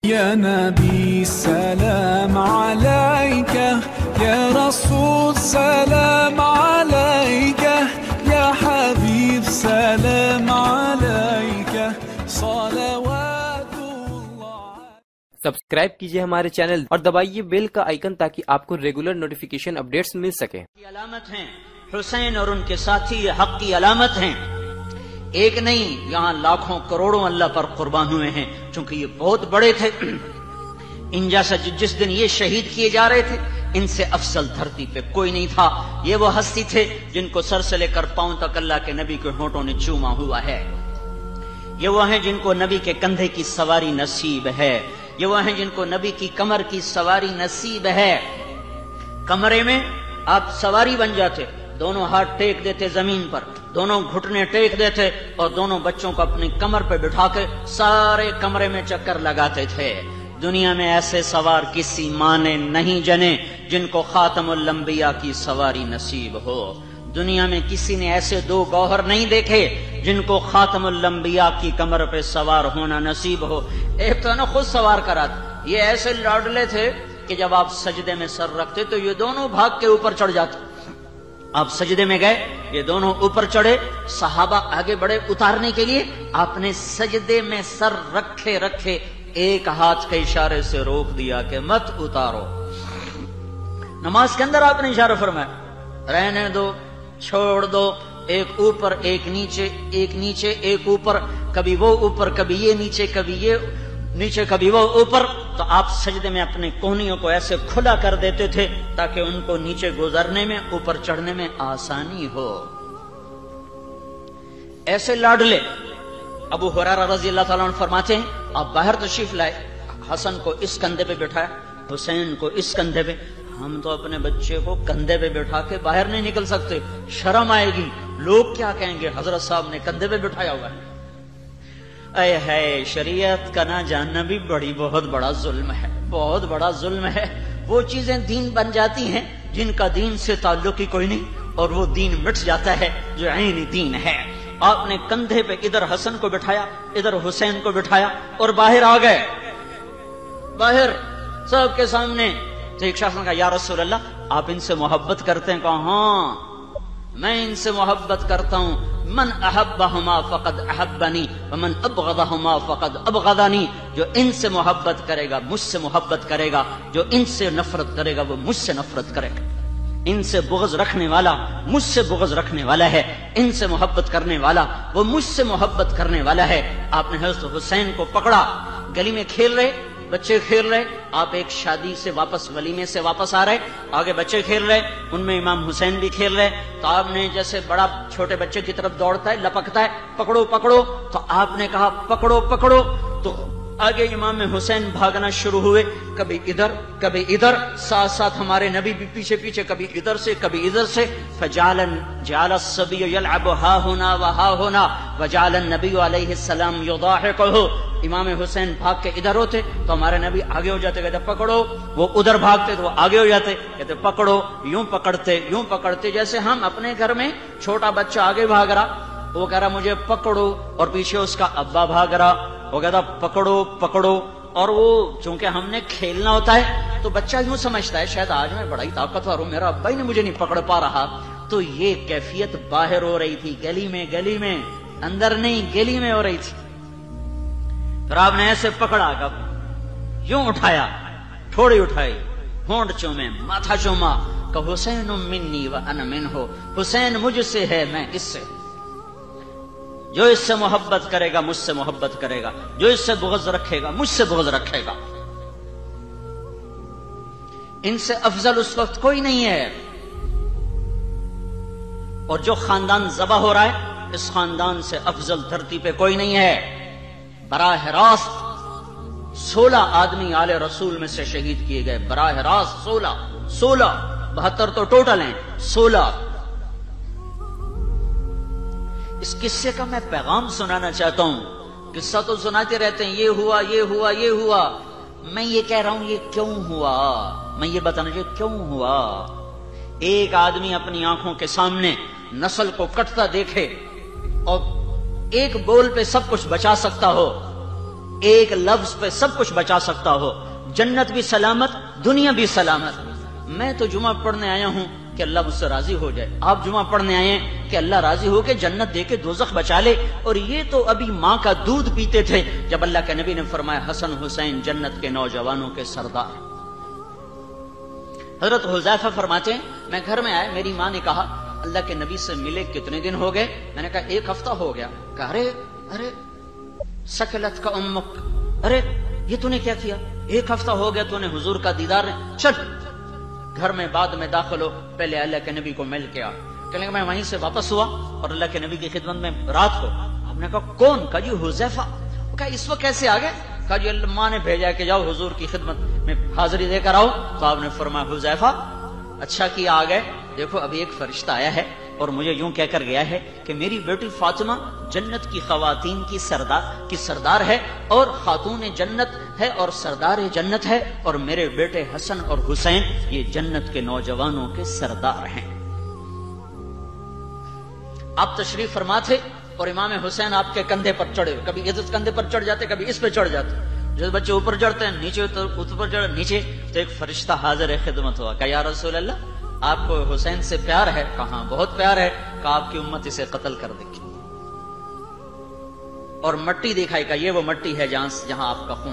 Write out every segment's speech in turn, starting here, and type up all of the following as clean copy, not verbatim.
يا نبي سلام عليك يا رسول سلام عليك يا حبيب سلام عليك صلوات الله. سبسکرائب کیجئے ہمارے چینل اور دبائیے بیل کا آئیکن تاکہ آپ کو ریگولر نوٹیفیکیشن اپڈیٹس مل سکیں. علامت ہیں حسین اور ان کے ساتھی یہ حق کی علامت ہیں. ایک نہیں، یہاں لاکھوں کروڑوں اللہ پر قربان ہوئے ہیں، چونکہ یہ بہت بڑے تھے. ان جیسا جس دن یہ شہید کیے جا رہے تھے، ان سے افضل دھرتی پہ کوئی نہیں تھا. یہ وہ ہستی تھے جن کو سر سے لے کر پاؤں تک اللہ کے نبی کے ہونٹوں نے چوما ہوا ہے. یہ وہ ہیں جن کو نبی کے کندھے کی سواری نصیب ہے. یہ وہ ہیں جن کو نبی کی کمر کی سواری نصیب ہے. کمرے میں آپ سواری بن جاتے، دونوں ہاتھ ٹیک دیتے زمین پر، دونوں گھٹنے ٹیک دیتے اور دونوں بچوں کو اپنی کمر پہ بٹھا کے سارے کمرے میں چکر لگاتے تھے. دنیا میں ایسے سوار کسی ماں نے نہیں جنے جن کو خاتم الانبیاء کی سواری نصیب ہو. دنیا میں کسی نے ایسے دو گوہر نہیں دیکھے جن کو خاتم الانبیاء کی کمر پہ سوار ہونا نصیب ہو. ایک تو نا خود سوار کرا تھا. یہ ایسے لاڈلے تھے کہ جب آپ سجدے میں سر رکھتے تو یہ دونوں بھاگ کے اوپر چڑھ جاتے. آپ سجدے میں گئے، یہ دونوں اوپر چڑھے، صحابہ آگے بڑھے اتارنے کے لیے. آپ نے سجدے میں سر رکھے رکھے ایک ہاتھ کے اشارے سے روک دیا کہ مت اتارو. نماز کے اندر آپ نے اشارہ فرمایا رہنے دو، چھوڑ دو. ایک اوپر ایک نیچے، ایک نیچے ایک اوپر، کبھی وہ اوپر کبھی یہ نیچے، کبھی یہ نیچے کبھی وہ اوپر. تو آپ سجدے میں اپنے کونیوں کو ایسے کھلا کر دیتے تھے تاکہ ان کو نیچے گزرنے میں اوپر چڑھنے میں آسانی ہو. ایسے لاڈلے. ابو ہریرہ رضی اللہ تعالیٰ عنہ فرماتے ہیں آپ باہر تشریف لائے، حسن کو اس کندھے پہ بٹھایا، حسین کو اس کندھے پہ. ہم تو اپنے بچے کو کندھے پہ بٹھا کے باہر نہیں نکل سکتے، شرم آئے گی، لوگ کیا کہیں گے حضرت صاحب نے کندھے پہ بٹھایا ہوا ہے. اے ہے شریعت کا نہ جاننا بھی بہت بڑا ظلم ہے، بہت بڑا ظلم ہے. وہ چیزیں دین بن جاتی ہیں جن کا دین سے تعلق ہی کوئی نہیں، اور وہ دین مٹ جاتا ہے جو عین دین ہے. آپ نے کندھے پہ ادھر حسن کو بٹھایا، ادھر حسین کو بٹھایا اور باہر آ گئے. باہر سب کے سامنے. تو ایک شخص نے کہا یا رسول اللہ آپ ان سے محبت کرتے ہیں؟ کہا ہاں میں ان سے محبت کرتا ہوں. من احبہما فقد احبنی ومن ابغضہما فقد ابغضنی. جو ان سے محبت کرے گا مجھ سے محبت کرے گا، جو ان سے نفرت کرے گا وہ مجھ سے نفرت کرے گا. ان سے بغض رکھنے والا مجھ سے بغض رکھنے والا ہے، ان سے محبت کرنے والا وہ مجھ سے محبت کرنے والا ہے. آپ نے حضرت حسین کو پکڑا، گلی میں کھیل رہے، بچے کھیل رہے. آپ ایک شادی سے واپس، ولیمے سے واپس آ رہے، آگے بچے کھیل رہے، ان میں امام حسین بھی کھیل رہے. تو آپ نے جیسے بڑا چھوٹے بچے کی طرف دوڑتا ہے، لپکتا ہے، پکڑو پکڑو. تو آپ نے کہا پکڑو پکڑو. تو آگے امام حسین بھاگنا شروع ہوئے، کبھی ادھر کبھی ادھر، ساتھ ساتھ ہمارے نبی بھی پیچھے پیچھے، کبھی ادھر سے کبھی ادھر سے. جعل الصبی یلعب ہا ہونا و ہا ہونا وجعل النبی علیہ السلام یضاحکہ. امام حسین بھاگ کے ادھر ہوتے تو ہمارے نبی آگے ہو جاتے، کہتے پکڑو. وہ ادھر بھاگتے تو وہ آگے ہو جاتے، کہتے پکڑو. یوں پکڑتے جیسے ہم اپنے گھر میں چھوٹا بچہ آگے بھاگ رہا، وہ کہہ رہا مجھے پکڑو، اور پیچھے اس کا ابا بھاگ رہا، وہ کہتا پکڑو پکڑو. اور وہ چونکہ ہم نے کھیلنا ہوتا ہے تو بچہ یوں سمجھتا ہے شاید آج میں بڑا ہی طاقتور ہوں، میرا ابا ہی نے مجھے نہیں پکڑ پا رہا. تو یہ کیفیت باہر ہو رہی تھی، گلی میں، اندر نہیں، گلی میں ہو رہی تھی. پھر آپ نے ایسے پکڑا، یوں اٹھایا، تھوڑی اٹھائی، ہونٹ چومے، ماتھا چوما، کہ حسین منی و انا منہ. حسین مجھ سے ہے، میں اس سے. جو اس سے محبت کرے گا مجھ سے محبت کرے گا، جو اس سے بغض رکھے گا مجھ سے بغض رکھے گا. ان سے افضل اس وقت کوئی نہیں ہے. اور جو خاندان ذبح ہو رہا ہے اس خاندان سے افضل دھرتی پہ کوئی نہیں ہے. براہ راست 16 آدمی آل رسول میں سے شہید کیے گئے، براہ راست 16، 72 تو ٹوٹل ہیں، 16. اس قصے کا میں پیغام سنانا چاہتا ہوں. قصہ تو سناتے رہتے ہیں، یہ ہوا یہ ہوا یہ ہوا. میں یہ کہہ رہا ہوں یہ کیوں ہوا، میں یہ بتانا چاہیے کیوں ہوا. ایک آدمی اپنی آنکھوں کے سامنے نسل کو کٹتا دیکھے اور ایک بول پہ سب کچھ بچا سکتا ہو، ایک لفظ پہ سب کچھ بچا سکتا ہو، جنت بھی سلامت، دنیا بھی سلامت۔ میں تو جمعہ پڑھنے آیا ہوں کہ اللہ مجھ سے راضی ہو جائے، آپ جمعہ پڑھنے آئے ہیں کہ اللہ راضی ہو کے جنت دے کے دوزخ بچا لے، اور یہ تو ابھی ماں کا دودھ پیتے تھے جب اللہ کے نبی نے فرمایا حسن حسین جنت کے نوجوانوں کے سردار۔ حضرت حذیفہ فرماتے ہیں میں گھر میں آیا، میری ماں نے کہا اللہ کے نبی سے ملے کتنے دن ہو گئے؟ میں نے کہا 1 ہفتہ ہو گیا۔ کہا ارے سکلت کا امک، ارے یہ تو نے کیا کیا؟ 1 ہفتہ ہو گیا تو نے حضور کا دیدار نہیں، چل گھر میں بعد میں داخل ہو، پہلے اللہ کے نبی کو مل کے آ۔ کہنے میں وہیں سے واپس ہوا اور اللہ کے نبی کی خدمت میں رات کو۔ ہم نے کہا کون؟ کہا جی حذیفہ۔ کہا اس وقت کیسے آ گئے؟ کہا جی اللہ ماں نے بھیجا کہ جاؤ حضور کی خدمت میں حاضری دے کر آؤ۔ تو آپ نے فرمایا حذیفہ اچھا کیا آ گئے، دیکھو ابھی ایک فرشتہ آیا ہے اور مجھے یوں کہہ کر گیا ہے کہ میری بیٹی فاطمہ جنت کی خواتین کی سردار ہے اور خاتون جنت ہے اور سردار جنت ہے، اور میرے بیٹے حسن اور حسین یہ جنت کے نوجوانوں کے سردار ہیں۔ آپ تشریف فرما تھے اور امام حسین آپ کے کندھے پر چڑھے، کبھی اس کندھے پر چڑھ جاتے کبھی اس پہ چڑھ جاتے، جب بچے اوپر چڑھتے ہیں نیچے اوپر چڑھ نیچے، تو ایک فرشتہ حاضر خدمت ہوا کہ یا رسول اللہ آپ کو حسین سے پیار ہے؟ کہاں بہت پیار ہے۔ کہا آپ کی امت اسے قتل کر دے گی، اور مٹی دکھائی کہ یہ وہ مٹی ہے جہاں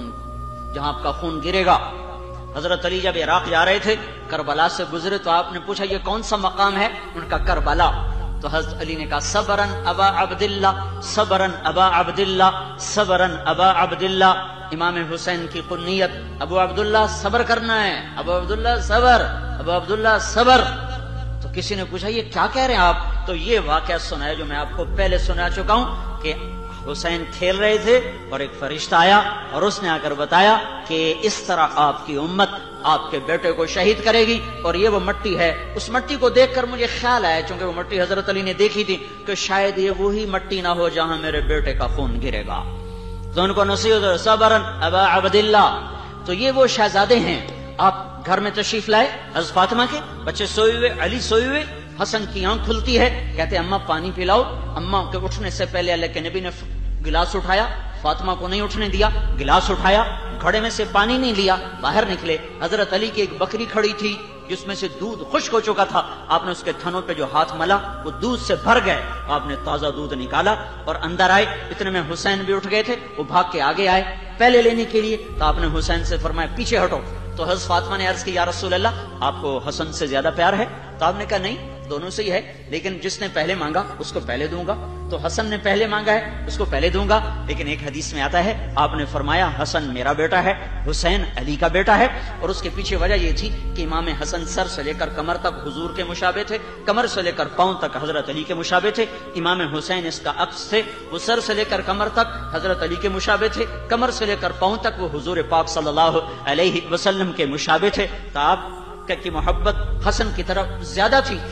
آپ کا خون گرے گا۔ حضرت علی جب عراق جا رہے تھے کربلا سے گزرے تو آپ نے پوچھا یہ کون سا مقام ہے؟ ان کا کربلا۔ تو حضرت علی نے کہا صبرن ابا عبداللہ، صبرن ابا عبداللہ، صبرن ابا عبداللہ۔ امام حسین کی کنیت ابو عبداللہ، صبر کرنا ہے، ابو عبداللہ صبر، ابو عبداللہ صبر۔ تو کسی نے پوچھا یہ کیا کہہ رہے ہیں آپ؟ تو یہ واقعہ سنایا جو میں آپ کو پہلے سنا چکا ہوں کہ حسین کھیل رہے تھے اور ایک فرشتہ آیا اور اس نے آ کر بتایا کہ اس طرح آپ کی امت آپ کے بیٹے کو شہید کرے گی، اور یہ وہ مٹی ہے۔ اس مٹی کو دیکھ کر مجھے خیال آیا، چونکہ وہ مٹی حضرت علی نے دیکھی تھی، کہ شاید یہ وہی مٹی نہ ہو جہاں میرے بیٹے کا خون گرے گا۔ تو ان کو نصیحت صبرن ابا عبداللہ۔ تو یہ وہ شہزادے ہیں۔ آپ گھر میں تشریف لائے، حضرت فاطمہ کے بچے سوئے ہوئے، علی سوئے ہوئے، حسن کی آنکھ کھلتی ہے، کہتے ہیں اماں پانی پلاؤ۔ اماں کے اٹھنے سے پہلے اللہ کے نبی نے گلاس اٹھایا، فاطمہ کو نہیں اٹھنے دیا، گلاس اٹھایا، گھڑے میں سے پانی نہیں لیا، باہر نکلے۔ حضرت علی کی ایک بکری کھڑی تھی جس میں سے دودھ خشک ہو چکا تھا، آپ نے اس کے تھنوں پہ جو ہاتھ ملا وہ دودھ سے بھر گئے، آپ نے تازہ دودھ نکالا اور اندر آئے۔ اتنے میں حسین بھی اٹھ گئے تھے، وہ بھاگ کے آگے آئے پہلے لینے کے لیے، تو آپ نے حسین سے فرمایا پیچھے ہٹو۔ تو حضرت فاطمہ نے عرض کی یا رسول اللہ آپ کو حسن سے زیادہ پیار ہے؟ تو آپ نے کہا نہیں دونوں سے ہی ہے، لیکن جس نے پہلے مانگا اس کو پہلے دوں گا۔ تو حسن نے پہلے مانگا ہے اس کو پہلے دوں گا، لیکن ایک حدیث میں آتا ہے آپ نے فرمایا حسن میرا بیٹا ہے، حسین علی کا بیٹا ہے۔ اور اس کے پیچھے وجہ یہ تھی کہ امام حسن سر سے لے کر کمر تک حضور کے مشابہ تھے، کمر سے لے کر پاؤں تک حضرت علی کے مشابہ تھے۔ امام حسین اس کا عکس تھے، وہ سر سے لے کر کمر تک حضرت علی کے مشابہ تھے، کمر سے لے کر پاؤں تک وہ حضور پاک صلی اللہ علیہ وسلم کے مشابہ تھے۔ تو آپ کی محبت حسن کی طرف زیادہ تھی،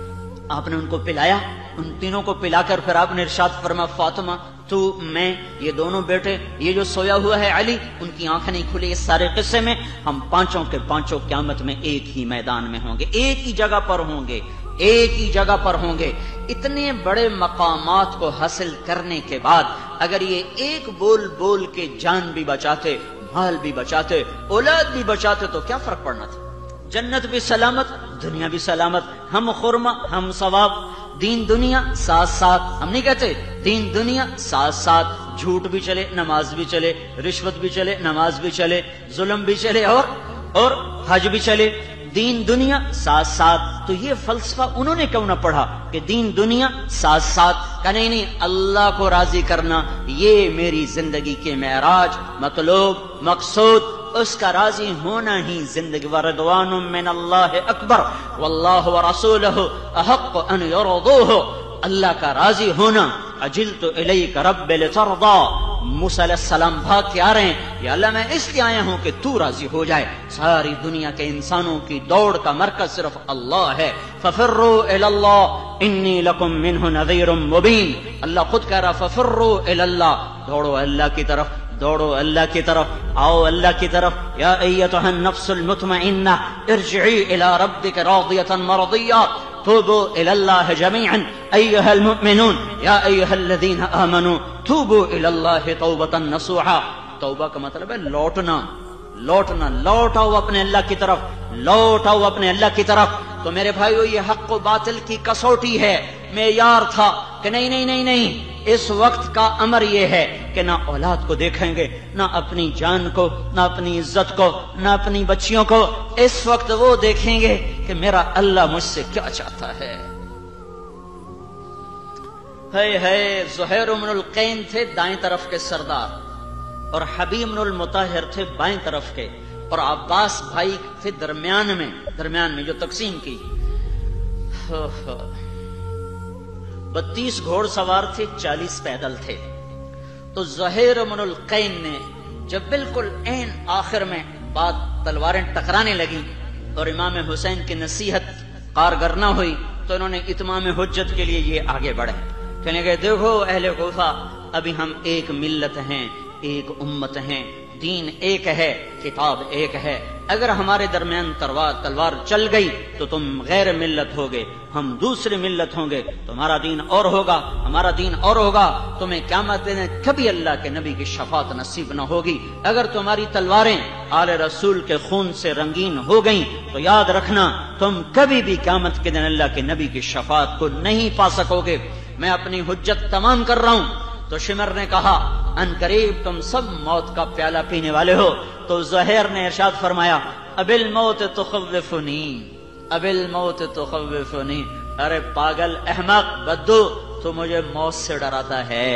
آپ نے ان کو پلایا، ان تینوں کو پلا کر پھر آپ نے ارشاد فرمایا فاطمہ تو میں یہ دونوں بیٹے، یہ جو سویا ہوا ہے علی، ان کی آنکھیں نہیں کھلی اس سارے قصے میں، ہم پانچوں کے پانچوں قیامت میں ایک ہی میدان میں ہوں گے، ایک ہی جگہ پر ہوں گے، ایک ہی جگہ پر ہوں گے۔ اتنے بڑے مقامات کو حاصل کرنے کے بعد اگر یہ ایک بول بول کے جان بھی بچاتے، مال بھی بچاتے، اولاد بھی بچاتے تو کیا فرق پڑنا تھا؟ جنت بھی سلامت، دنیا بھی سلامت، ہم خرما ہم ثواب، دین دنیا ساتھ ساتھ، ہم نہیں کہتے دین دنیا ساتھ ساتھ، جھوٹ بھی چلے نماز بھی چلے، رشوت بھی چلے نماز بھی چلے، ظلم بھی چلے اور حج بھی چلے، دین دنیا ساتھ ساتھ۔ تو یہ فلسفہ انہوں نے کیوں نہ پڑھا کہ دین دنیا ساتھ ساتھ، کہ نہیں اللہ کو راضی کرنا یہ میری زندگی کے معراج، مطلوب مقصود، اس کا راضی ہونا ہی زندگی، ورضوان من اللہ اکبر واللہ ورسولہ احق ان یرضوہ، اللہ کا راضی ہونا۔ اجلت الیک رب لترضا، موسیٰ علیہ السلام بھاگ کے آ رہے ہیں، یا اللہ میں اس لیے آیا ہوں کہ تو راضی ہو جائے۔ ساری دنیا کے انسانوں کی دوڑ کا مرکز صرف اللہ ہے، ففروا الی اللہ انی لکم منہ نذیر مبین، اللہ خود کہہ رہا ففروا الی اللہ، دوڑو اللہ کی طرف، دوڑو اللہ کی طرف، آؤ اللہ کی طرف۔ یا ایتھا النفس المطمئنہ ارجعی الی ربک راضیۃ مرضیہ توبوا الی اللہ جميعا ایھا المؤمنون یا ایھا الذین آمنوا توبوا الی اللہ توبۃ نصوحا۔ तौबा का मतलब है लौटना, लौटना, लौट आओ अपने अल्लाह की तरफ, लौट आओ अपने अल्लाह की तरफ। तो मेरे भाइयों, ये हक व बातिल की कसौटी है, मेयार था कि नहीं नहीं नहीं नहीं, इस वक्त का अमर ये है कि ना औलाद को देखेंगे, ना अपनी जान को, ना अपनी इज्जत को, ना अपनी बच्चियों को। इस वक्त वो देखेंगे कि मेरा अल्लाह मुझसे क्या चाहता है। ज़ुहैर इब्नुल क़ैन थे दाएं तरफ के सरदार, और हबीब इब्नुल मुताहिर थे बाएं तरफ के, और अब्बास भाई थे दरमियान में जो तकसीम की। 32 घोड़सवार थे, 40 पैदल थे। तो ज़ुहैर इब्नुल क़ैन ने जब बिल्कुल ऐन आखिर में बात तलवारें टकराने लगी और इमाम हुसैन की नसीहत कारगर न हुई, तो इन्होंने इत्माम हुज्जत के लिए ये आगे बढ़े, कहने लगे देखो अहले कूफा, अभी हम एक मिल्लत हैं, एक उम्मत हैं, दीन एक है, किताब एक है। अगर हमारे दरमियान तलवार चल गई तो तुम गैर मिल्लत होगे, हम दूसरी मिल्लत होंगे, तुम्हारा दीन और होगा, हमारा दीन और होगा। तुम्हें क़यामत में कभी अल्लाह के नबी की शफात नसीब न होगी। अगर तुम्हारी तलवारें आले रसूल के खून से रंगीन हो गईं तो याद रखना, तुम कभी भी क़यामत के दिन अल्लाह के नबी की शफात को नहीं पा सकोगे। मैं अपनी हुज्जत तमाम कर रहा हूं। तो शिमर ने कहा अनकरीब तुम सब मौत का प्याला पीने वाले हो। तो ज़ुहैर ने इरशाद फरमाया अबिल मौत तुखव्विफुनी, अबिल मौत तुखव्विफुनी, अरे पागल अहमक बद्दू, तो मुझे मौत से डराता है।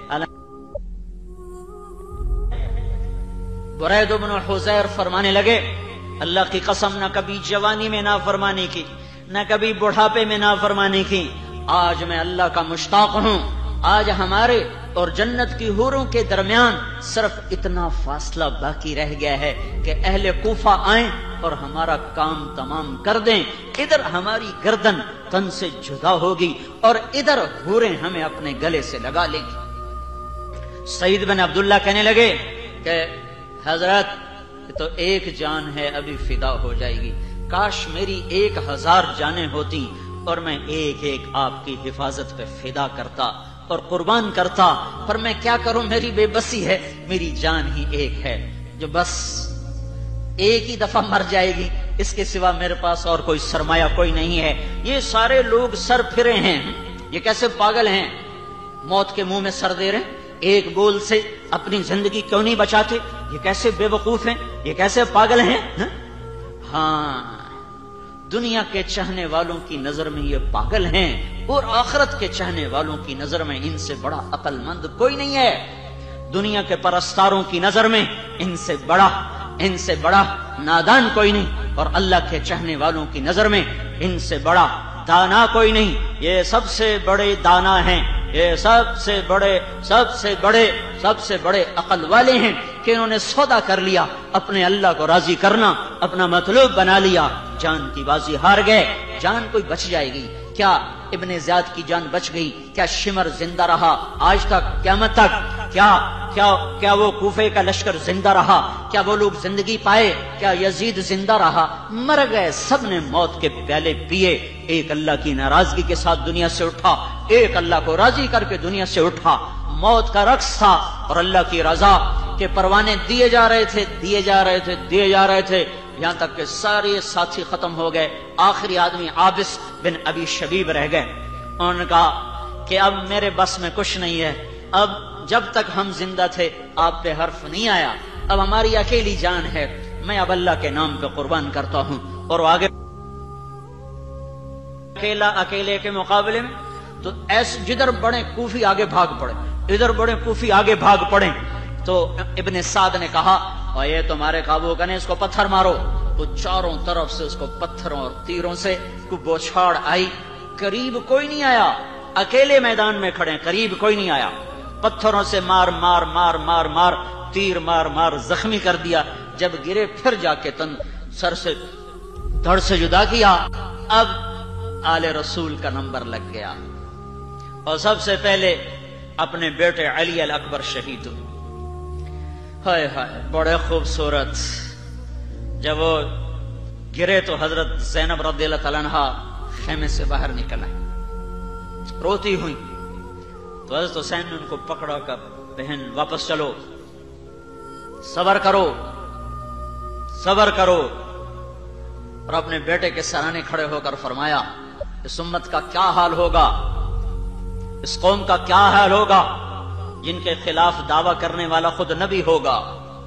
बुरैद इब्न हुज़ैर फरमाने लगे अल्लाह की कसम, न कभी जवानी में नाफरमानी की, न कभी बुढ़ापे में नाफरमानी की। आज मैं अल्लाह का मुश्ताक हूं। आज हमारे और जन्नत की हूरों के दरमियान सिर्फ इतना फासला बाकी रह गया है कि अहले कूफा आएं और हमारा काम तमाम कर दें। इधर हमारी गर्दन तन से जुदा होगी और इधर हूरें हमें अपने गले से लगा लेंगी। सईद बिन अब्दुल्ला कहने लगे कि हजरत तो एक जान है अभी फिदा हो जाएगी, काश मेरी 1000 जानें होती और मैं एक एक आपकी हिफाजत पे फिदा करता और कुर्बान करता। पर मैं क्या करूं, मेरी बेबसी है, मेरी जान ही एक है जो बस एक ही दफा मर जाएगी, इसके सिवा मेरे पास और कोई सरमाया कोई नहीं है। ये सारे लोग सर फिरे हैं, ये कैसे पागल हैं, मौत के मुंह में सर दे रहे हैं, एक बोल से अपनी जिंदगी क्यों नहीं बचाते, ये कैसे बेवकूफ हैं, ये कैसे पागल हैं। हाँ, दुनिया के चाहने वालों की नजर में ये पागल हैं और आखिरत के चाहने वालों की नजर में इनसे बड़ा अक्लमंद कोई नहीं है। दुनिया के परस्तारों की नजर में इनसे बड़ा नादान कोई नहीं, और अल्लाह के चाहने वालों की नजर में इनसे बड़ा दाना कोई नहीं। ये सबसे बड़े दाना हैं, ये सबसे बड़े अकल वाले हैं कि इन्होंने सौदा कर लिया, अपने अल्लाह को राजी करना अपना मतलूब बना लिया। जान की बाजी हार गए, जान कोई बच जाएगी क्या? इब्ने ज़ियाद की जान बच गई क्या? शिमर जिंदा रहा आज तक क़यामत तक? क्या वो कूफे का लश्कर जिंदा रहा? क्या वो लोग जिंदगी पाए? क्या यजीद जिंदा रहा? मर गए, सब ने मौत के प्याले पिए। एक अल्लाह की नाराजगी के साथ दुनिया से उठा, एक अल्लाह को राजी करके दुनिया से उठा। मौत का रक्स था और अल्लाह की रजा के परवाने दिए जा रहे थे, यहां तक कि सारे साथी खत्म हो गए। आखिरी आदमी आबिस बिन अबी शबीब रह गए। उन्होंने कहा कि अब मेरे बस में कुछ नहीं है, अब जब तक हम जिंदा थे आप पे हर्फ नहीं आया, अब हमारी अकेली जान है, मैं अब अल्लाह के नाम पे कुर्बान करता हूं। और आगे अकेले के मुकाबले में तो ऐसे जिधर बड़े कूफी आगे भाग पड़े, इधर बड़े कूफी आगे भाग पड़े। तो इब्ने साद ने कहा और ये तुम्हारे काबू करने, इसको पत्थर मारो। तो चारों तरफ से उसको पत्थरों और तीरों से बौछार आई, करीब कोई नहीं आया। अकेले मैदान में खड़े, करीब कोई नहीं आया। पत्थरों से मार मार मार मार मार, तीर मार मार जख्मी कर दिया। जब गिरे फिर जाके तन सर से धड़ से जुदा किया। अब आले रसूल का नंबर लग गया और सबसे पहले अपने बेटे अली अल अकबर शहीद हुए। हाय हाय, बड़े खूबसूरत। जब वो गिरे तो हजरत ज़ैनब रज़ियल्लाहु तआला अन्हा खेमे से बाहर निकल आई, रोती हुई। तो हजरत हुसैन ने उनको पकड़ा कर, बहन वापस चलो, सबर करो, सबर करो। और अपने बेटे के सराहने खड़े होकर फरमाया, इस उम्मत का क्या हाल होगा, इस कौम का क्या हाल होगा जिनके खिलाफ दावा करने वाला खुद नबी होगा।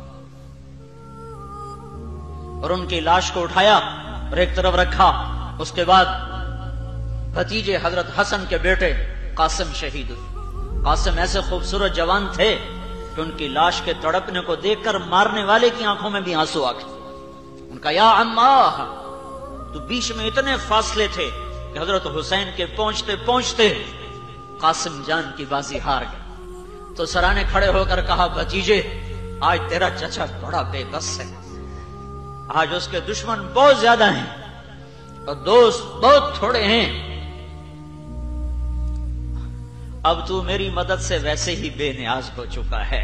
और उनकी लाश को उठाया और एक तरफ रखा। उसके बाद भतीजे हजरत हसन के बेटे कासिम शहीद हुए। कासिम ऐसे खूबसूरत जवान थे कि उनकी लाश के तड़पने को देखकर मारने वाले की आंखों में भी आंसू आ गए। उनका या अम्मा, तो बीच में इतने फासले थे कि हजरत हुसैन के पहुंचते पहुंचते कासिम जान की बाजी हार गए। तो सराने खड़े होकर कहा, भतीजे आज तेरा चचा बड़ा बेबस है, आज उसके दुश्मन बहुत ज्यादा हैं और दोस्त बहुत थोड़े हैं। अब तू मेरी मदद से वैसे ही बेनियाज हो चुका है।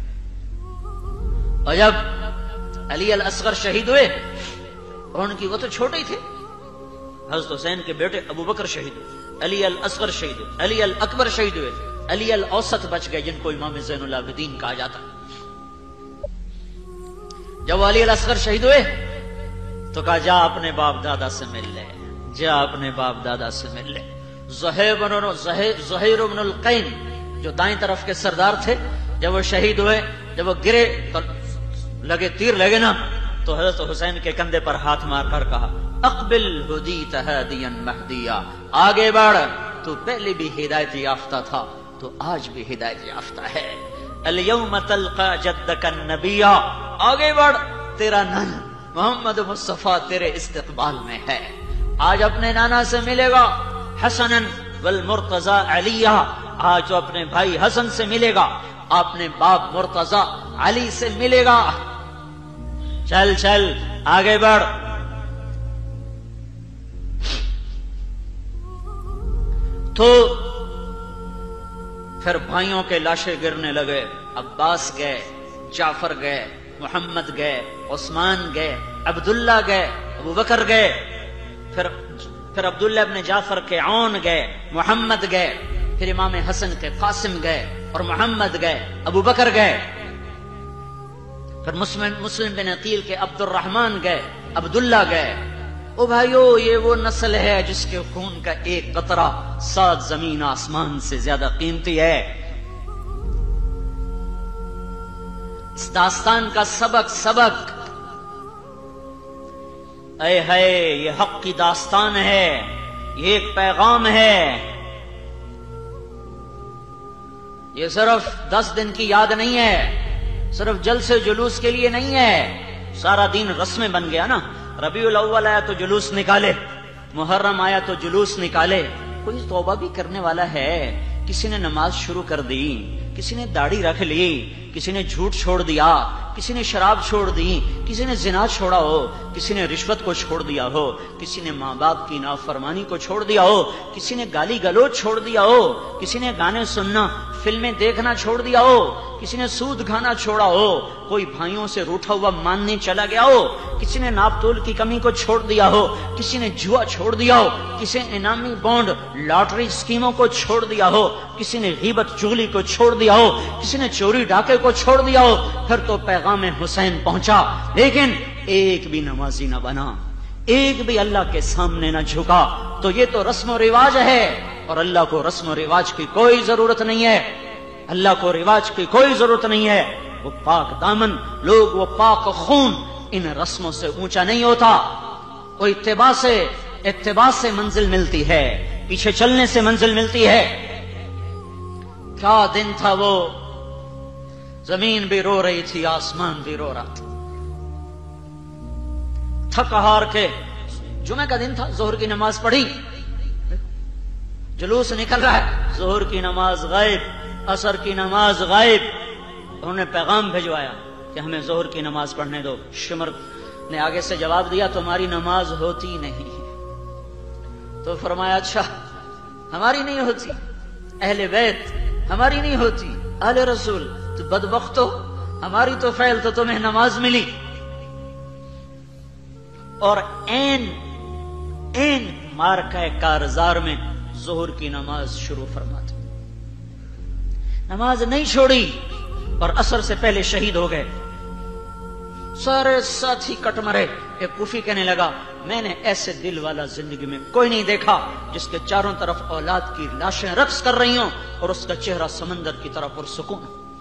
और जब अली अल असगर शहीद हुए, और उनकी वो तो छोटे ही थे, हज़रत हुसैन के बेटे अबू बकर शहीद हुए, अली अल असगर शहीद हुए, अली अल अकबर शहीद हुए, अली अल औसत बच गए जिनको इमाम ज़ैनुल आबिदीन कहा जाता। जब अली अल असगर शहीद हुए तो कहा, जा अपने बाप दादा से मिल ले, जा अपने बाप दादा से मिल ले। ज़ुहैर इब्नुल कैन जो दाएं तरफ के सरदार थे, जब वो शहीद हुए, जब वो गिरे तो लगे, तीर लगे ना, तो हजरत हुसैन के कंधे पर हाथ मारकर कहा, अक़बिल हुदीत हादियन महदिया, आगे बढ़, तू पहले भी हिदायत याफ्ता था तो आज भी हिदायत याफ्ता है। अल यौम तल्क़ा जद्दका नबिया, आगे बढ़, तेरा नाना मोहम्मद मुस्तफा तेरे इस्तक़बाल में है। आज अपने नाना से मिलेगा, हसनन वल मुर्तजा अलिया, आज अपने भाई हसन से मिलेगा, अपने बाप मुर्तजा अली से मिलेगा। चल चल आगे बढ़। तो फिर भाइयों के लाशें गिरने लगे। अब्बास गए, जाफर गए, मोहम्मद गए, उस्मान गए, अब्दुल्ला गए, अबू बकर गए, फिर अब्दुल्ला इब्न जाफर के औन गए, मोहम्मद गए, फिर इमाम हसन के कासिम गए और मोहम्मद गए, अबू बकर गए, फिर मुस्लिम बिन अकील के अब्दुर्रहमान गए, अब्दुल्ला गए। ओ भाइयों, ये वो नस्ल है जिसके खून का एक कतरा 7 जमीन आसमान से ज्यादा कीमती है। इस दास्तान का सबक ऐ है, ये हक की दास्तान है, ये एक पैगाम है। ये सिर्फ 10 दिन की याद नहीं है, सिर्फ जलसे जुलूस के लिए नहीं है। सारा दिन रस्में बन गया ना, रबीउल अव्वल आया तो जुलूस निकाले, मुहर्रम आया तो जुलूस निकाले। कोई तौबा भी करने वाला है? किसी ने नमाज शुरू कर दी, किसी ने दाढ़ी रख ली, किसी ने झूठ छोड़ दिया, किसी ने शराब छोड़ दी, किसी ने जिना छोड़ा हो, किसी ने रिश्वत को छोड़ दिया हो, किसी ने माँ बाप की नाफरमानी को छोड़ दिया हो, किसी ने गाली गलौज छोड़ दिया हो, किसी ने गाने सुनना, फिल्में देखना छोड़ दिया हो, किसी ने सूद खाना छोड़ा हो, कोई भाइयों से रूठा हुआ मानने चला गया हो, किसी ने नापतोल की कमी को छोड़ दिया हो, किसी ने जुआ छोड़ दिया हो, किसी ने इनामी बॉन्ड लॉटरी स्कीमों को छोड़ दिया हो, किसी ने गीबत चुगली को छोड़ दिया हो, किसी ने चोरी डाके को छोड़ दिया हो। फिर तो पैगाम हुसैन पहुंचा, लेकिन एक भी नमाजी न बना, एक भी अल्लाह के सामने न झुका। तो ये तो रस्म और रिवाज है, और अल्लाह को रस्म और रिवाज की कोई जरूरत नहीं है। अल्लाह को रिवाज की कोई जरूरत नहीं है। वो पाक दामन लोग, वो पाक खून इन रस्मों से ऊंचा नहीं होता। वो इत्तिबा से मंजिल मिलती है, पीछे चलने से मंजिल मिलती है। क्या दिन था वो, जमीन भी रो रही थी, आसमान भी रो रहा था। थक हार के जुमे का दिन था, जोहर की नमाज पढ़ी, जुलूस निकल रहा है, जोहर की नमाज गायब, असर की नमाज गायब। उन्होंने पैगाम भिजवाया कि हमें जोहर की नमाज पढ़ने दो। शिमर ने आगे से जवाब दिया, तुम्हारी नमाज होती नहीं। तो फरमाया, अच्छा हमारी नहीं होती, अहले बैत हमारी नहीं होती, अहले रसूल तो बदबख्तो, हमारी तो फैल तो तुम्हें नमाज मिली। और ऐन मारका कारजार में जोहर की नमाज शुरू फरमाते, नमाज नहीं छोड़ी और असर से पहले शहीद हो गए। सारे साथी कट मरे। एक कुफी कहने लगा, मैंने ऐसे दिल वाला जिंदगी में कोई नहीं देखा जिसके चारों तरफ औलाद की लाशें रक्स कर रही हों और उसका चेहरा समंदर की तरफ पुरसुकून।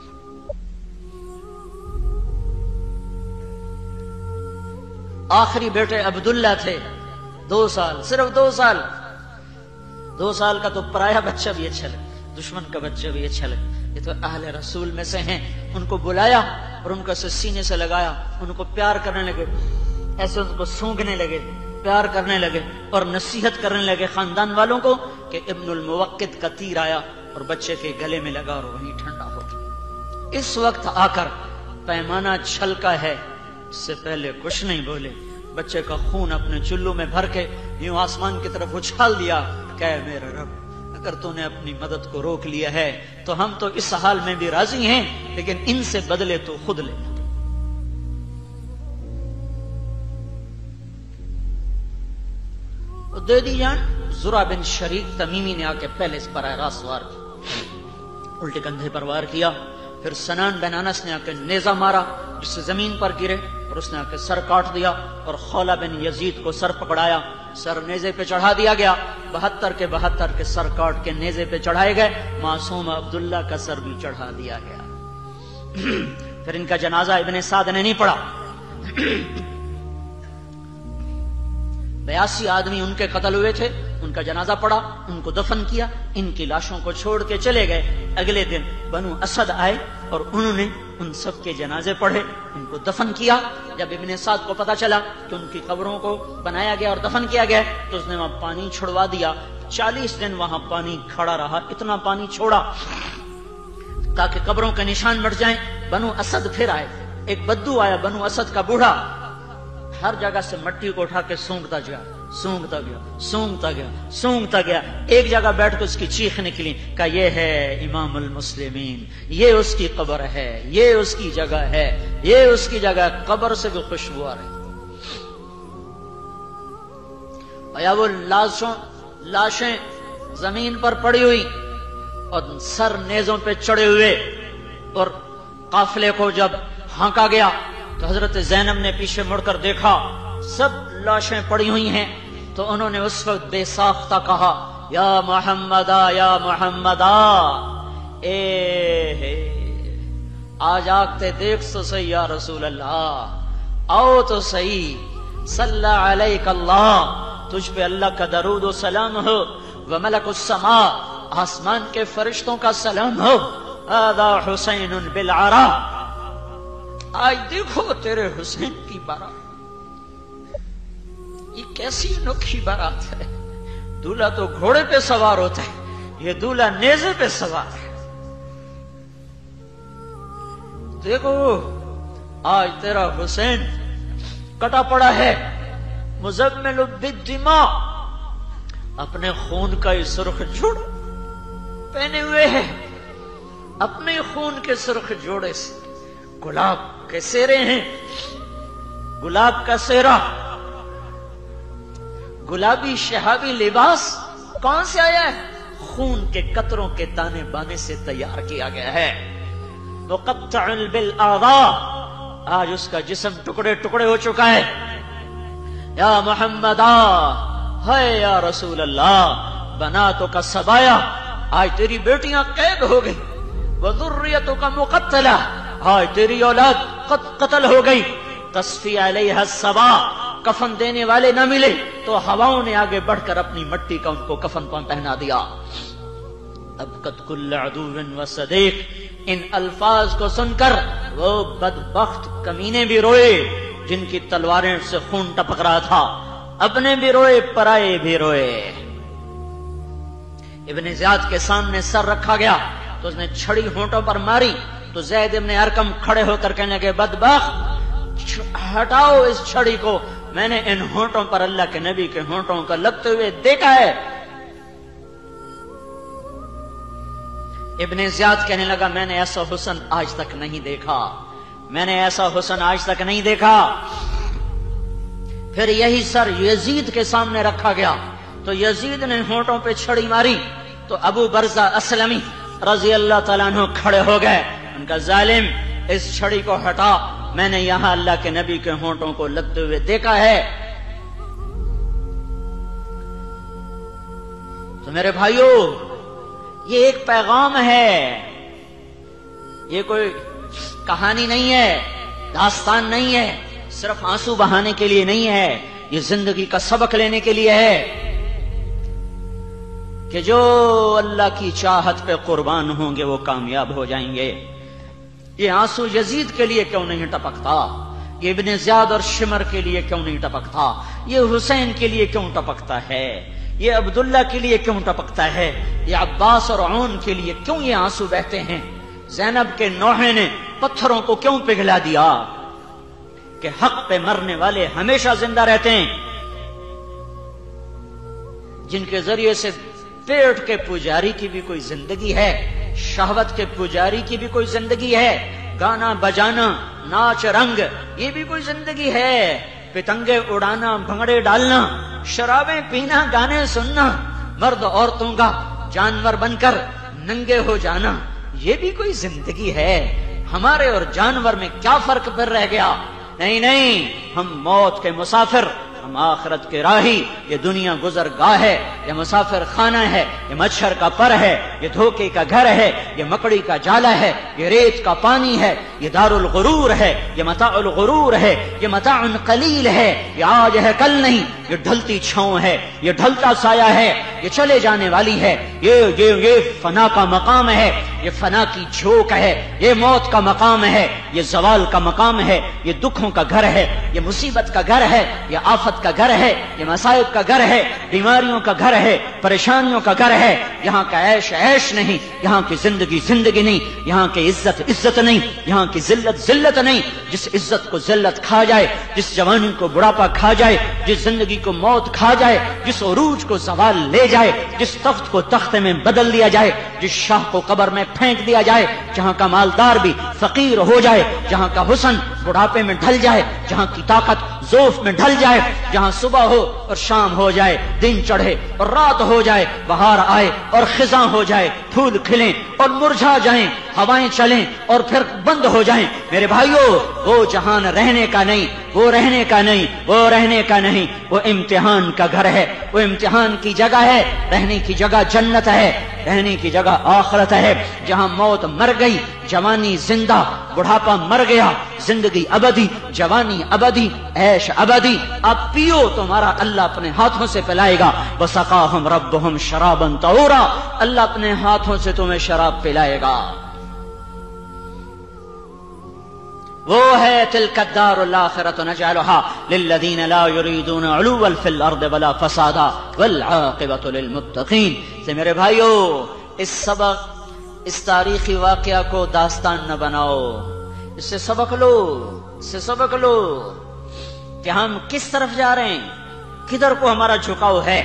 आखिरी बेटे अब्दुल्ला थे, 2 साल, सिर्फ 2 साल। 2 साल का तो पराया बच्चा भी अच्छा लगे, दुश्मन का बच्चा भी अच्छा लगे। ये तो अहले रसूल में से हैं। उनको बुलाया और उनको ऐसे सीने से लगाया, उनको प्यार करने लगे, ऐसे उनको सूंघने लगे, प्यार करने लगे और नसीहत करने लगे खानदान वालों को कि इब्नुल मुवक्किद का तीर आया और बच्चे के गले में लगा और वहीं ठंडा हो गया। इस वक्त आकर पैमाना छलका है, इससे पहले कुछ नहीं बोले, बच्चे का खून अपने चुल्लू में भर के यूं आसमान की तरफ उछाल दिया। कहे मेरे रब, अगर तूने अपनी मदद को रोक लिया है तो हम तो इस हाल में भी राजी हैं, लेकिन इनसे बदले तो खुद ले। दे दी जान। जुरा बिन शरीक तमीमी ने आके पहले इस पर रास वार किया, उल्टे कंधे पर वार किया। फिर सनान बिन अनस ने आके नेजा मारा जिससे जमीन पर गिरे और उसने आके सर काट दिया और खौला बिन यजीद को सर पकड़ाया, सर नेजे पे चढ़ा दिया गया। 72 के सर काट के नेजे पे चढ़ाए गए। मासूम अब्दुल्ला का सर भी चढ़ा दिया गया। फिर इनका जनाजा इब्ने साद ने नहीं पढ़ा। 82 आदमी उनके कत्ल हुए थे, उनका जनाजा पड़ा, उनको दफन किया, इनकी लाशों को छोड़ के चले गए। अगले दिन बनु असद आए और उन्होंने उन सब के जनाजे पढ़े, उनको दफन किया। जब इब्ने साद को पता चला कि उनकी कब्रों को बनाया गया और दफन किया गया तो उसने वहां पानी छुड़वा दिया। 40 दिन वहां पानी खड़ा रहा, इतना पानी छोड़ा ताकि कब्रों के निशान मिट जाएं। बनु असद फिर आए, एक बद्दू आया, बनु असद का बूढ़ा, हर जगह से मिट्टी को उठा के सूंघता गया, सूंघता गया, सूंघता गया, सूंघता गया। एक जगह बैठ के उसकी चीख निकली, कहा ये है इमामुल मुस्लिमीन, ये उसकी कब्र है, ये उसकी जगह है, ये उसकी जगह। कब्र से भी खुशबू आ रही। या वो लाशें जमीन पर पड़ी हुई और सर नेजों पे चढ़े हुए, और काफिले को जब हांका गया तो हजरत ज़ैनब ने पीछे मुड़कर देखा, सब लाशें पड़ी हुई हैं। तो उन्होंने उस वक्त बेसाख्ता कहा, या मोहम्मदा, या मोहम्मदा, आज आगते देख तो सही या रसूल अल्लाह, आओ तो सही, सल्ला अलैक अल्लाह, तुझ पे अल्लाह का दरूद व सलाम हो, व मलकुस समा, आसमान के फरिश्तों का सलाम हो। आदा हुसैन बिल आरा, आज देखो तेरे हुसैन की बारात। ये कैसी अनोखी बारात है। दूल्हा तो घोड़े पे सवार होता है, ये दूल्हा नेज़े पे सवार है। देखो आज तेरा हुसैन कटा पड़ा है, मुज़म्मिल बिद्दिमा, अपने खून का ये सुर्ख जोड़ पहने हुए है, अपने खून के सुर्ख जोड़े से गुलाब के सेरे हैं, गुलाब का सेरा, गुलाबी शहाबी लिबास कौन से आया है? खून के कतरों के दाने बाने से तैयार किया गया है। मुक़त्तअल बिल आज़ा, आज उसका जिस्म टुकड़े टुकड़े हो चुका है। या मोहम्मदा, है या रसूल अल्लाह, बनातों का सबाया, आज तेरी बेटियां कैद हो गई, वज़ुर्रियतों का मुक़त्तला, आज तेरी औलाद कत्ल हो गई। तस्फी अलैहा सबा, कफन देने वाले न मिले तो हवाओं ने आगे बढ़कर अपनी मिट्टी का उनको कफन पहना दिया। अब कद कुल्ल अदुव्विन व सदीक, इन अल्फाज को सुनकर वो बदबख्त कमीने भी रोए जिनकी तलवारें से खून टपक रहा था, अपने भी रोए, पराए भी रोए। इब्ने ज़ियाद के सामने सर रखा गया तो उसने छड़ी होंठों पर मारी तो ज़ैद इब्ने अरकम खड़े होकर कहने लगे, बदबख्त हटाओ इस छड़ी को, मैंने इन होंठों पर अल्लाह के नबी के होंठों को लगते हुए देखा है। इब्ने ज़ियाद कहने लगा, मैंने ऐसा हुस्न आज तक नहीं देखा, मैंने ऐसा हुस्न आज तक नहीं देखा। फिर यही सर यजीद के सामने रखा गया तो यजीद ने होंठों पे छड़ी मारी तो अबू बरज़ा असलमी रजी अल्लाह तआला अन्हु खड़े हो गए। उनका जालिम, इस छड़ी को हटा, میں نے یہاں اللہ کے نبی کے ہونٹوں کو لگتے ہوئے دیکھا ہے۔ تو میرے بھائیوں، یہ ایک پیغام ہے، یہ کوئی کہانی نہیں ہے، داستان نہیں ہے، صرف آنسو بہانے کے لیے نہیں ہے، یہ زندگی کا سبق لینے کے لیے ہے کہ جو اللہ کی چاہت پہ قربان ہوں گے وہ کامیاب ہو جائیں گے۔ یہ آنسو یزید کے لیے کیوں نہیں ٹپکتا؟ یہ ابن زیاد اور شمر کے لیے کیوں نہیں ٹپکتا؟ یہ حسین کے لیے کیوں ٹپکتا ہے؟ یہ عبداللہ کے لیے کیوں ٹپکتا ہے؟ یہ عباس اور عون کے لیے کیوں یہ آنسو بہتے ہیں؟ زینب کے نوحے نے پتھروں کو کیوں پگھلا دیا کہ حق پہ مرنے والے ہمیشہ زندہ رہتے ہیں، جن کے ذریعے سے پیٹ کے پجاری کی بھی کوئی زندگی ہے، شہوت کے پجاری کی بھی کوئی زندگی ہے، گانا بجانا، ناچ رنگ، یہ بھی کوئی زندگی ہے، پتنگے اڑانا، بھنگڑے ڈالنا، شرابیں پینا، گانے سننا، مرد عورتوں کا جانور بن کر ننگے ہو جانا، یہ بھی کوئی زندگی ہے۔ ہمارے اور جانور میں کیا فرق پھر رہ گیا؟ نہیں نہیں، ہم موت کے مسافر، ہم آخرت کے راہی۔ یہ دنیا گزر گاہ ہے، یہ مسافر خانہ ہے، یہ مچھر کا پر ہے، یہ دھوکے کا گھر ہے، یہ مکڑی کا جالا ہے، یہ ریت کا پانی ہے، یہ دار الغرور ہے، یہ متاع الغرور ہے، یہ متاع قلیل ہے، یہ آج ہے کل نہیں، یہ ڈھلتی چھاؤں ہے، یہ ڈھلتا سایہ ہے، یہ چلے جانے والی ہے، یہ فنا کا مقام ہے، یہ فنا کی جھوک ہے، یہ موت کا مقام ہے، یہ زوال کا مقام ہے، یہ دکھوں کا گھر ہے، یہ مصیبت کا گھر ہے، یہ آفت کا گھر ہے، یہ مصائب کا گھر ہے، بیماریوں کا گھر ہے، پریشانیوں کا گھر ہے۔ یہاں کا عیش عیش نہیں، یہاں کی زندگی زندگی نہیں، یہاں کی عزت عزت نہیں، یہاں کی ذلت ذلت نہیں۔ جس عزت کو ذلت کھا جائے، جس جوانی کو بڑھاپا کھا جائے، جس زندگی کو موت کھا جائے، جس عروج کو زوال لے جائے، جس تخت کو تختے میں بدل دیا جائے، جس شاہ کو قبر میں پھینک دیا جائے، جہاں کا مالدار بھی فقیر ہو جائے، جہاں کا حسن بڑھاپے میں ڈھل جائے، جہاں کی طاقت ضعف میں ڈھل جائے، جہاں صبح ہو اور شام ہو جائے، دن چڑھے اور رات ہو جائے، بہار آئے اور خزاں ہو جائے، پھول کھلیں اور مرجھا جائیں، ہوائیں چلیں اور پھر بند ہو جائیں، میرے بھائیوں، وہ جہان رہنے کا نہیں، وہ رہنے کا نہیں، وہ رہنے کا نہیں، وہ امتحان کا گھر ہے، وہ امتحان کی جگہ ہے۔ رہنے کی جگہ جنت ہے، رہنے کی جگہ آخرت ہے، جہاں موت مر گئی، جوانی زندہ، بڑھاپا مر گیا، زندگی ابدی، جوانی ابدی، عیش ابدی۔ اب پیو، تمہارا اللہ اپنے ہاتھوں سے پلائے گا۔ وسقاہم ربہم شرابا طہورا، اللہ اپنے ہاتھوں سے تمہیں شراب پلائے گا۔ وہ ہے تلک الدار الآخرۃ نجعلھا للذین لا یریدون علوا فی الارض ولا فسادا والعاقبۃ للمتقین۔ سے میرے بھائیو، اس سبق، اس تاریخی واقعہ کو داستان نہ بناؤ، اس سے سبق لو، اس سے سبق لو کہ ہم کس طرف جا رہے ہیں، کدھر کو ہمارا جھکاؤ ہے۔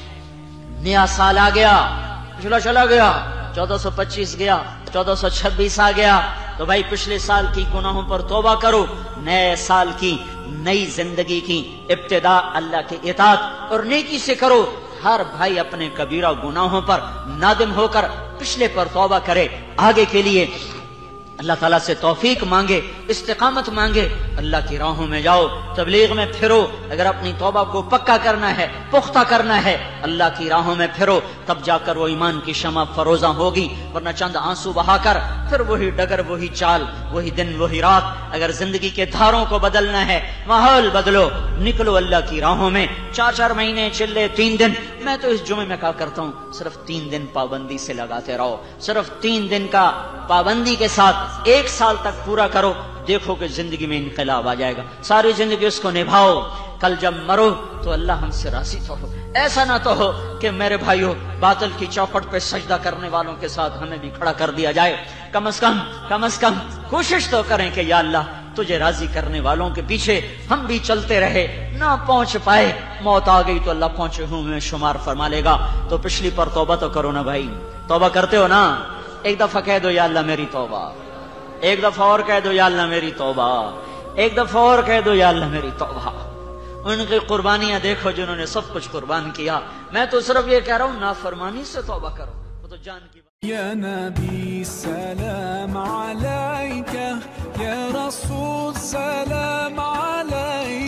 نیا سال آ گیا، پچھلا چلا گیا، 1425 گیا، 1426 آ گیا، تو بھائی پچھلے سال کی گناہوں پر توبہ کرو، نئے سال کی نئی زندگی کی ابتدا اللہ کی اطاعت اور نیکی سے کرو۔ ہر بھائی اپنے کبیرہ گناہوں پر نادم ہو کر پچھلے پر توبہ کرے، آگے کے لیے اللہ تعالیٰ سے توفیق مانگے، استقامت مانگے، اللہ کی راہوں میں جاؤ، تبلیغ میں پھرو۔ اگر اپنی توبہ کو پکا کرنا ہے، پختہ کرنا ہے، اللہ کی راہوں میں پھرو، تب جا کر وہ ایمان کی شمع فروزاں ہوگی، ورنہ چند آنسو بہا کر پھر وہی ڈگر، وہی چال، وہی دن، وہی رات۔ اگر زندگی کے دھاروں کو بدلنا ہے، ماحول بدلو، نکلو اللہ کی راہوں میں۔ 4 مہینے چلے 3 دن، میں تو اس جمعے میں کہا کرتا ہوں صرف 3 دن پابندی سے لگاتے رہو، صرف 3 دن کا پابندی کے ساتھ 1 سال تک پورا کرو، دیکھو کہ زندگی میں انقلاب آ جائے گا۔ ساری زندگی اس کو نبھاؤ، کل جب مرو تو اللہ ہم سے راضی تو ہو۔ ایسا نہ تو ہو کہ میرے بھائیوں باطل کی چوکھٹ پہ سجدہ کرنے والوں کے ساتھ ہمیں بھی کھڑا کر دیا جائے۔ کم از کم کوشش تو کریں کہ یا اللہ تجھے راضی کرنے والوں کے پیچھے ہم بھی چلتے رہے، نہ پہنچ پائے، موت آ گئی تو اللہ پہنچے ہوئے شمار فرما لے گا۔ تو پچھلی پر توبہ تو کرو نا بھائی، توبہ کرتے ہو نا؟ ایک دفعہ کہہ دو یا اللہ میری توبہ، ایک دفعہ اور کہہ دو یا اللہ میری توبہ، ایک دفعہ اور کہہ دو یا اللہ میری توبہ۔ ان کی قربانیاں دیکھو جنہوں نے سب کچھ قربان کیا۔ میں تو صرف یہ کہہ رہا ہوں نافرمانی سے توبہ کرو، وہ تو جان کی یا نبی سلام علیکہ يا رسول سلام عليك